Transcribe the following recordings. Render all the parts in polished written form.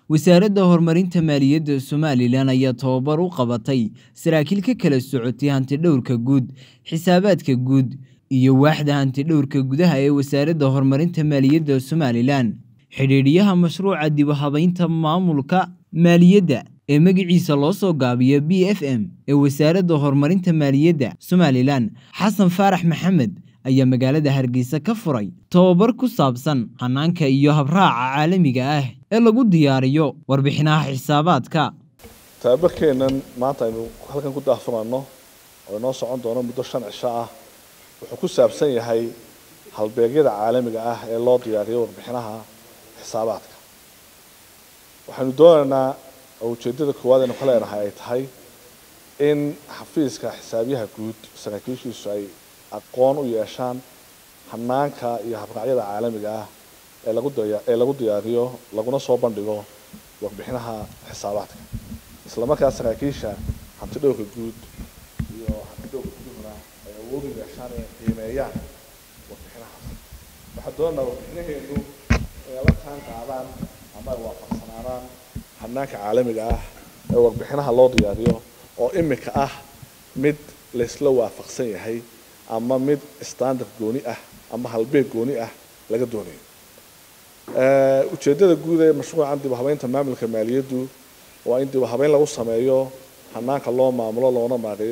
wasaaradda horumarinta maaliyadda Somaliland ayaa tababar u qabatay saraakiil ka kala socotay hantidhawrka guud, xisaabaadka guud iyo waaxda hantidhawrka gudaha ee wasaaradda horumarinta maaliyadda Somaliland. Xidhiidhiyaha mashruuca dib u habaynta maamulka maaliyadda ee magaciisa loo soo gaabiyo BFM ee wasaaradda horumarinta maaliyadda Somaliland, Xasan Faarax Maxamed ayaa magaalada Hargeysa ka furay tababar ku saabsan hanaanka iyo habraaca caalamiga ah ee lagu diyaariyo warbixinaha xisaabaadka. tababarkeenan maanta aynu halkan ku daafurano oo inoo socon doono muddo 5 cisho ah wuxuu ku saabsan yahay halbeegyada caalamiga ah ee loo diyaariyo warbixinaha xisaabaadka. waxaanu doonaynaa ujeedada koowaad ee kale ay tahay in xafiiska xisaabiyaha guud saraakiishiisu ay aqoon u yeeshaan hanaanka iyo habraacyada caalamiga ah ee lagu diyaariyo laguna soo bandhigo warbixinaha xisaabaadka. isla markaas saraakiisha hantidhawrka guud iyo hantidhawrka gudaha ay awood u yeeshaan inay qiimeeyaan warbixinahaas. waxaa doonaa warbixinaheenu inay la taan qaadaan ama ay waafaqsanaadaan hanaanka caalamiga ah ee warbixinaha loo diyaariyo oo imika ah mid la isla waafaqsan yahay ama mid standard gooni ah ama halbeeg gooni ah laga doonayo. ujeedada guud ee mashruucan dib u habaynta maamulka maaliyaddu waa in dib u habayn lagu sameeyo hanaanka loo maamulo loona maareeyo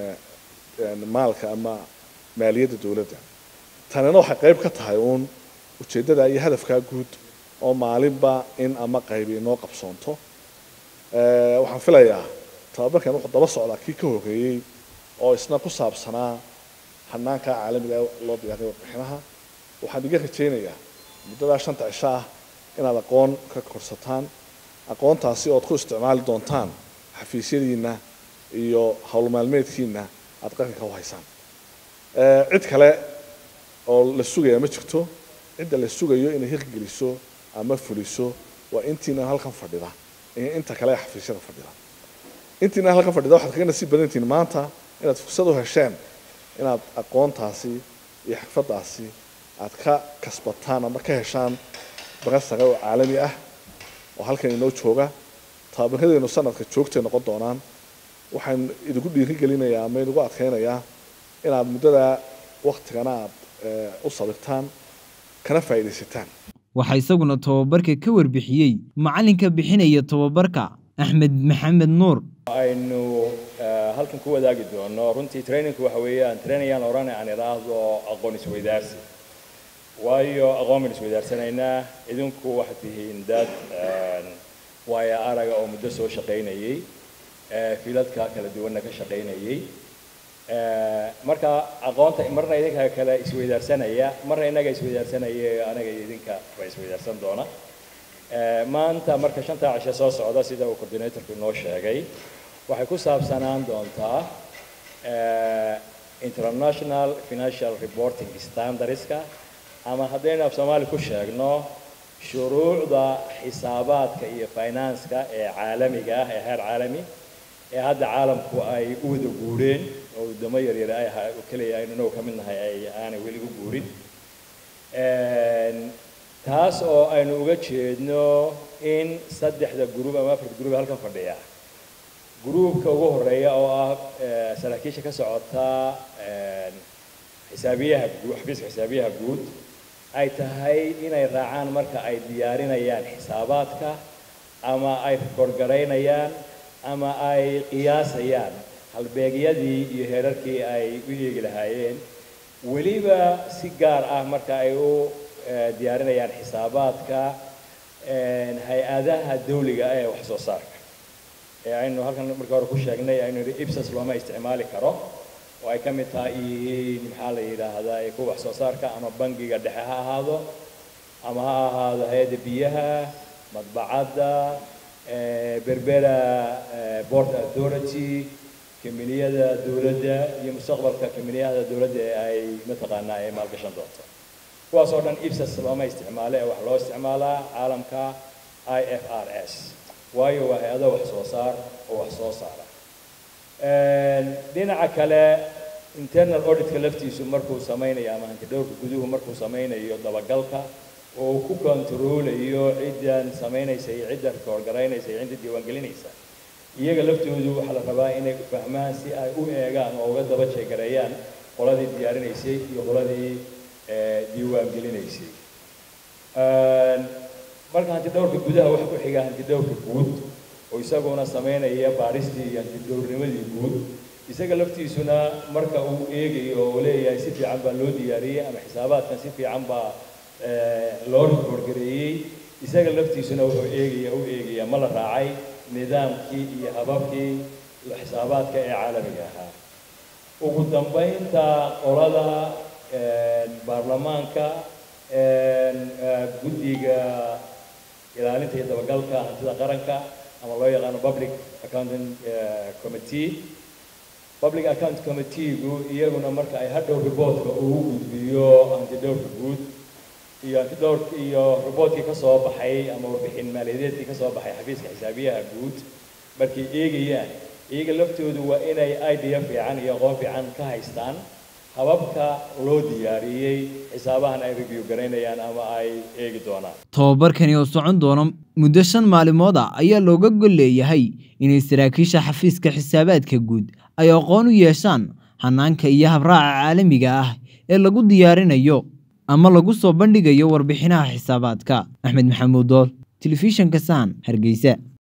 maalka ama maaliyadda dawladda. tanina waxay qayb ka tahay ujeedada iyo hadafka guud oo maalinba in ama qayb inoo qabsoonto. waxaan filayaa tababarkan wuxuu daba socdaa kii ka horeeyay oo isna ku saabsanaa hanaanka caalamiga loo diyaariyo warbixinaha. waxaan iga rajaynayaa muddada 5 cisho ah inaad aqoon ka korsataan, aqoontaasi oo ku isticmaali doontaan xafiisyadiina iyo hawl maalmeedkiina aad qaranka u haysaan. cid kale oo la sugayo ma jirto. cidda la sugayo inay hirgeliso ama fuliso waa intiina halkan fadhida inta kale xafiisyada fadhida. intiina halkan fadhida waxaad kaga nasiib badan tihiin maanta inaad fursad u hesheen inaad aqoontaasi iyo xirfadaasi aad ka kasbataan ama ka heshaan barasare oo caalami ah oo halkan inoo jooga. tababarradeenu sanadka joogtay noqon doonaan. waxaan idinku dhiirigelinayaa ama idinku adkaynayaa inaad muddada waqtigana aad u sabirtaan kana faa'iidaysataan. waxaa isaguna tababarka ka warbixiyey macalinka bixinaya tababarka Axmed Maxamed Nuur. aynu halkan ku wadaagi doono runtii trainingku waxa weeyaan trainayaan orana aan iraahdo aqoon isweydaarsi. waayo aqoon isweydaarsanayna idinku waxaad tihiin dad waaya araga oo muddo soo shaqaynayay fiiladka kala duwan ka shaqaynayay. marka aqoonta marna idinka kala isweydaarsanaya marna inaga isweydaarsanaya anaga idinka way isweydaarsan doona. maanta marka 5 cisho soo socda sida uu coordinatorku noo sheegay waxay ku saabsanaan doontaa international financial reporting standardska ama haddaynu af Soomaali ku sheegno shuruucda xisaabaadka iyo finance-ka ee caalamiga ah ee heer caalami ee hadda caalamku ay u wada guureen oo wadamo yaryar ay kaliya inuu ka mid nahay ay aanay weli u guurin. taas oo aynu uga jeedno in 3 group ama 4 group halkan fadhiya. groupka ugu horeeya oo ah saraakiisha ka socota xisaabiyaha guud ay tahay inay raacaan marka ay diyaarinayaan xisaabaadka ama ay korgareynayaan ama ay qiyaasayaan halbeegyadii iyo heerarkii ay u yeegi lahaayeen. weliba si gaar ah marka ay u diyaarinayaan xisaabaadka hay-adaha dawliga ee wax soo saarka ee aynu halkan marka hore ku sheegnay aynu IPSAS looma isticmaali karo oo ay ka mid tahay maxaa la yiraahdaa ee ku wax soo saarka ama bangiga dhexe ha ahaado ama ha ahaado hay'adda biyaha madbacadda berbera port authority kamiliyada dawladda iyo mustaqbalka kamiliyada dawladda ee ay mataqaanaa ay maalgashan doonto. kuwaas oo dhan IPSAS looma isticmaalo ee wax loo isticmaalaa caalamka IFRS waayo waa hay'ado wax soo saar oo wax soo saara. dhinaca kale internal audit ka laftiisu markuu samaynayo ama hantidhawrka guduhu markuu samaynayo dabagalka oo ku kontroolayo ciddan samaynaysa iyo cidda record garaynaysa iyo cidda diiwaangelinaysa iyaga laftoodu waxa la rabaa inay fahmaan si ay u eegaan oo uga daba sheegareeyaan qoladii diyaarinaysay iyo qoladii diiwaangelinaysay marka hanti dhowrka gudaha waxa ku xiga hanti dhowrka guud oo isaguna sameynaya baaristii iyo hanti dhowrnimadii guud isaga laftiisuna marka uu eegayo oo leeyahay si fiican baa loo diyaariyay ama xisaabaadkan si fiican baa loo record gareeyay isaga laftiisuna wuxuu eegaya ma la raacay nidaamkii iyo hababkii xisaabaadka ee caalamiga ahaa ugu dambeynta qolada baarlamaanka guddiga ilaalinta iyo dabagalka hantida qaranka ama loo yaqaano Public Account Committee-gu iyaguna marka ay hadhow reportka ugu gudbiyo hanti dhowrka guud iyo reportkii ka soo baxay ama warbixin maaliyadeedkii ka soo baxay xafiiska xisaabiyaha guud markay eegayaan iyaga laftoodu waa inay idea fiican iyo aqoon fiican ka haystaan hababka loo diyaariyay xisaabahan ay review garaynayaan ama ay eegi doonaan tababarkani oo socon doona muddo 5 maalmood ayaa looga gol leeyahay inay saraakiisha xafiiska xisaabaadka guud ay aqoon u yeeshaan hanaanka iyo habraaca caalamiga ah ee lagu diyaarinayo ama lagu soo bandhigayo warbixinaha xisaabaadka. Axmed Maxamuud Dool, Telefishinka Saan, Hargeysa.